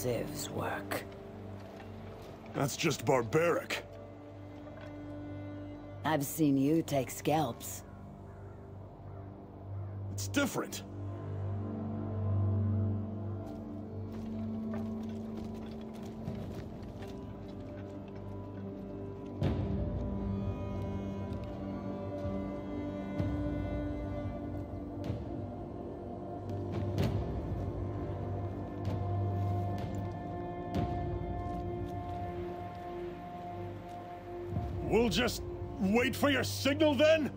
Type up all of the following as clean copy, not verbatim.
Civ's work. That's just barbaric. I've seen you take scalps. It's different. We'll just wait for your signal then?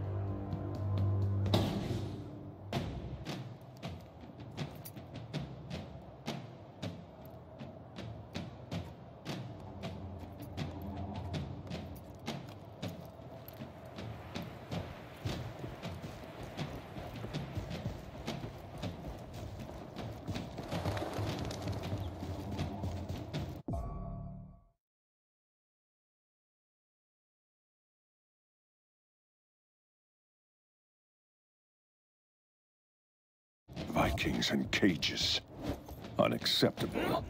Vikings in cages. Unacceptable.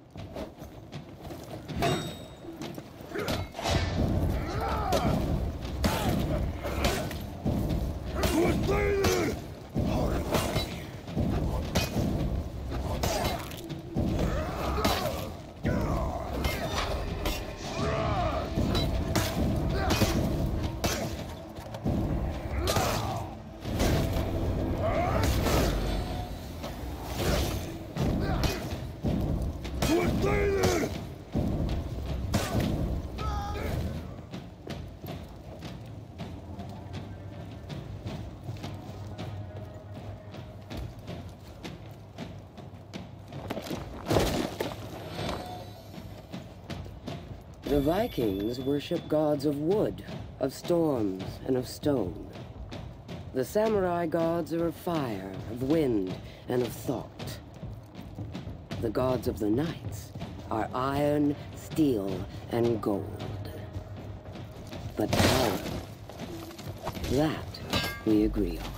The Vikings worship gods of wood, of storms, and of stone. The samurai gods are of fire, of wind, and of thought. The gods of the knights are iron, steel, and gold. But power, that we agree on.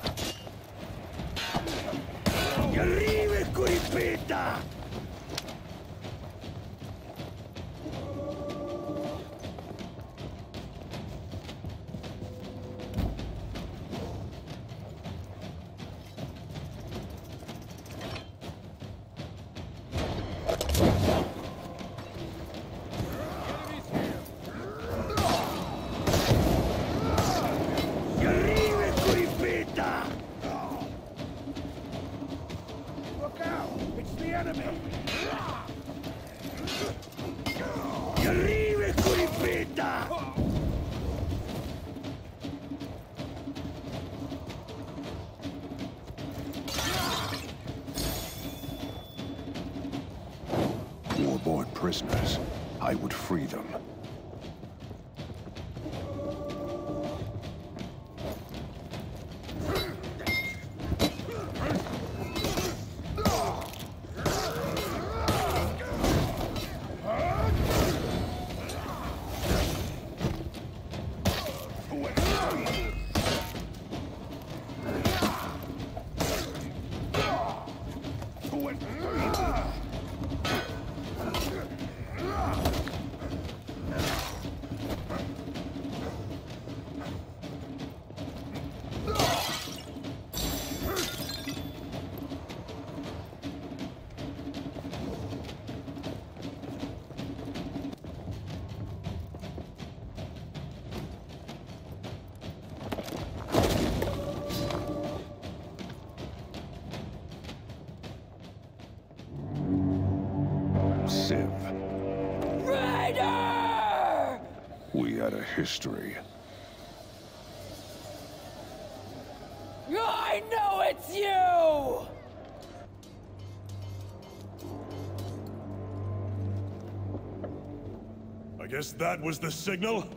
Warborn prisoners. I would free them. Civ. Raider! We had a history. I know it's you! I guess that was the signal?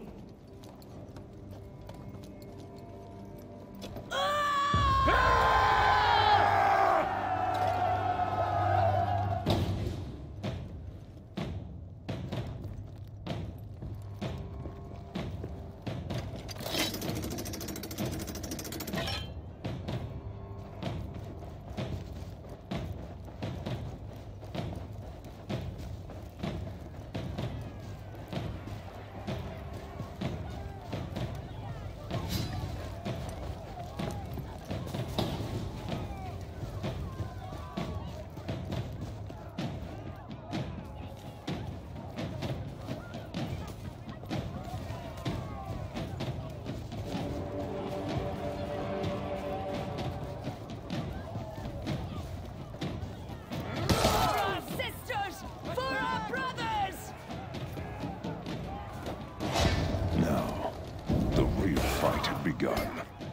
fight had begun.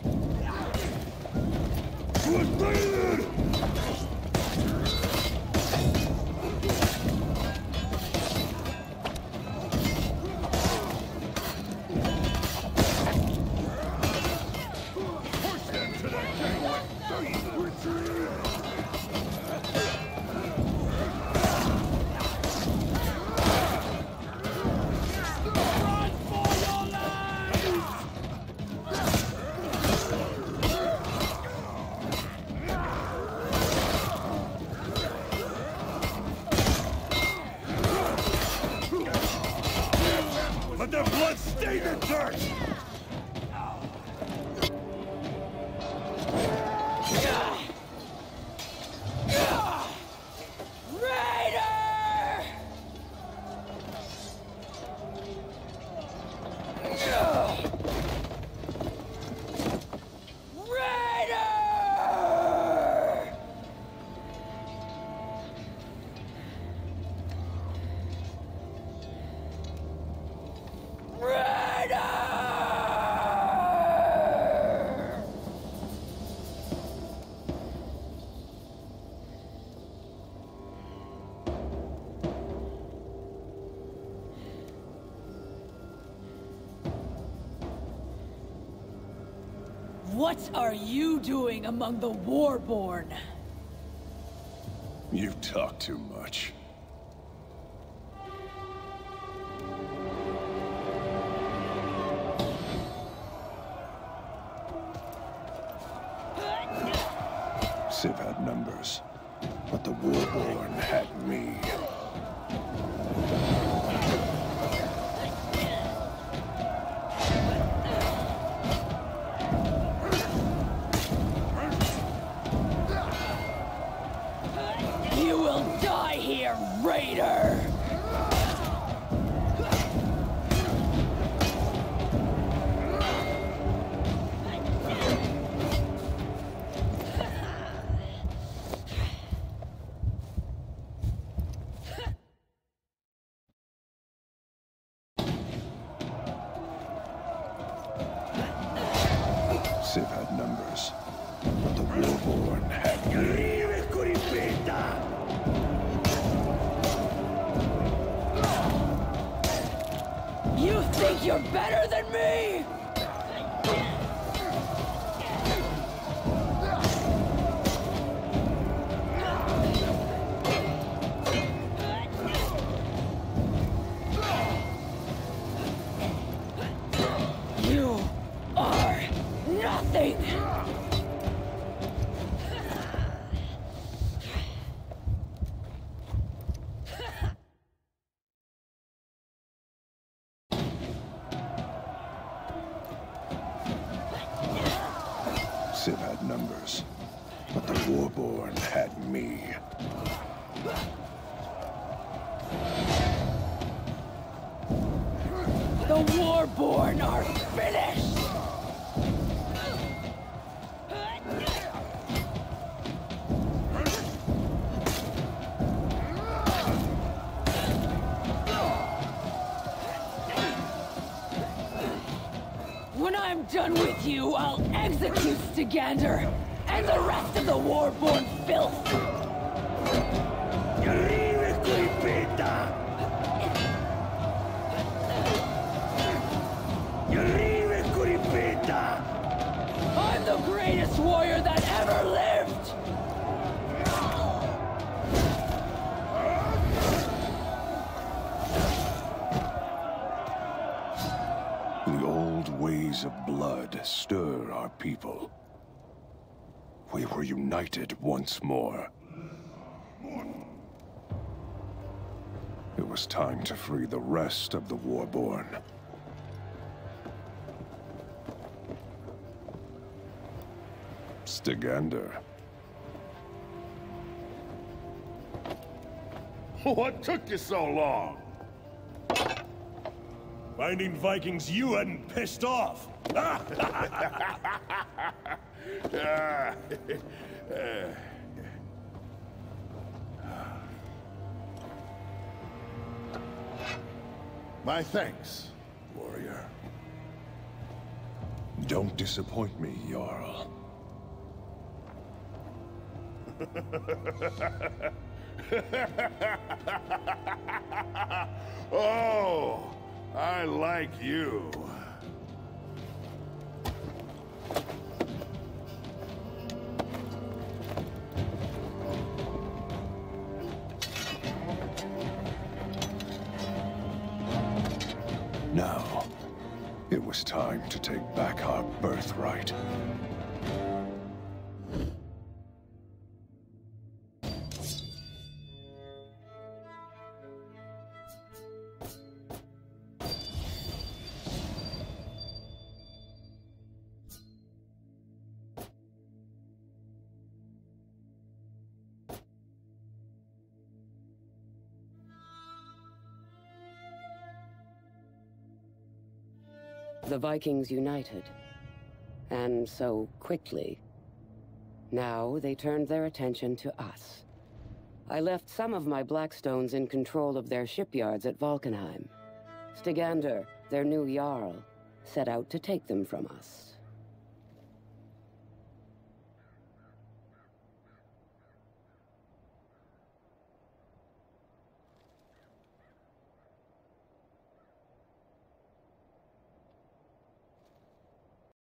Let their blood stain the dirt! What are you doing among the Warborn? You talk too much. Civ had numbers, but the Warborn had me. You will die here, Raider! Civ had numbers, but the Warborn had me. You think you're better than me? You are nothing! Civ had numbers, but the Warborn had me. The Warborn are finished! When I'm done with you, I'll execute Stygander and the rest of the Warborn filth! I'm the greatest warrior that ever lived! The old ways of blood stir our people. We were united once more. It was time to free the rest of the Warborn. Stygander. What took you so long? Finding Vikings you hadn't pissed off. My thanks, warrior. Don't disappoint me, Jarl. Oh, I like you. Now, it was time to take back our birthright. The Vikings united. And so quickly. Now they turned their attention to us. I left some of my Blackstones in control of their shipyards at Valkenheim. Stygander, their new Jarl, set out to take them from us.